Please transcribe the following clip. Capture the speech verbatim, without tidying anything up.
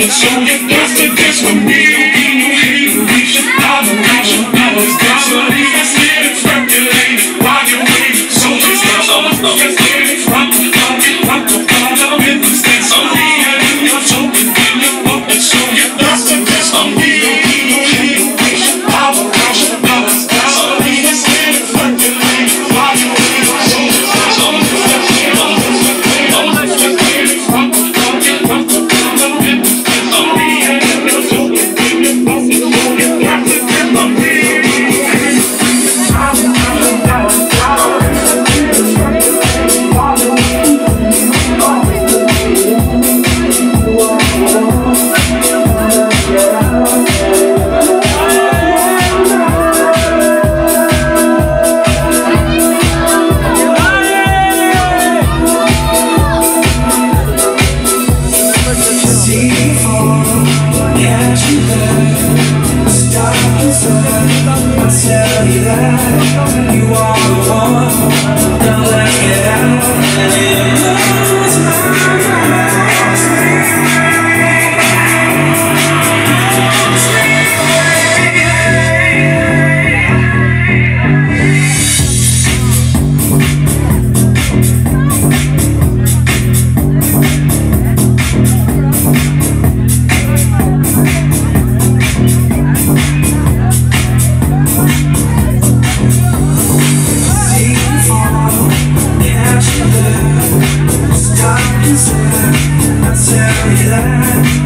So you got to dance with me. We should have a passion. Now it's gasoline. Let's get it percolating while you wait. So it's not all about let's get it rock the clock, rock the clock. I'm in the stands. So me and you, you're talking in the public. So you got to dance with me. We should have a passion. Now it's gasoline. Let's get it percolating while you wait. So it's not all about let's get it rock the clock, rock the clock. I'm in the stands. So me and you, you're talking in the public. So you got to dance with me. I tell you that